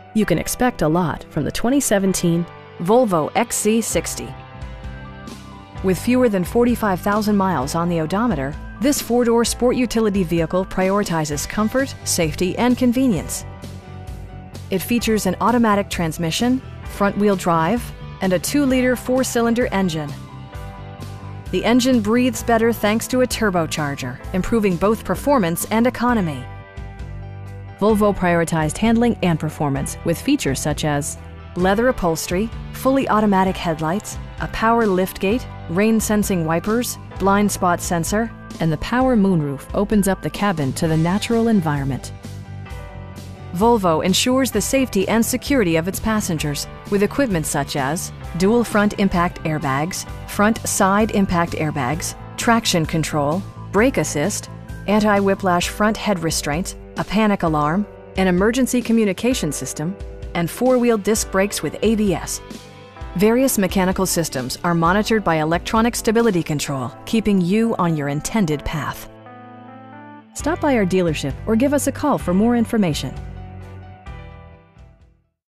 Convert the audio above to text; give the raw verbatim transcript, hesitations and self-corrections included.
You can expect a lot from the twenty seventeen Volvo X C sixty. With fewer than forty-five thousand miles on the odometer, this four-door sport utility vehicle prioritizes comfort, safety, and convenience. It features an automatic transmission, front-wheel drive, and a two liter four-cylinder engine. The engine breathes better thanks to a turbocharger, improving both performance and economy. Volvo prioritized handling and performance with features such as leather upholstery, fully automatic headlights, a power liftgate, rain-sensing wipers, blind spot sensor, and the power moonroof opens up the cabin to the natural environment. Volvo ensures the safety and security of its passengers with equipment such as dual front impact airbags, front side impact airbags, traction control, brake assist, anti-whiplash front head restraints, a panic alarm, an emergency communication system, and four-wheel disc brakes with A B S. Various mechanical systems are monitored by electronic stability control, keeping you on your intended path. Stop by our dealership or give us a call for more information.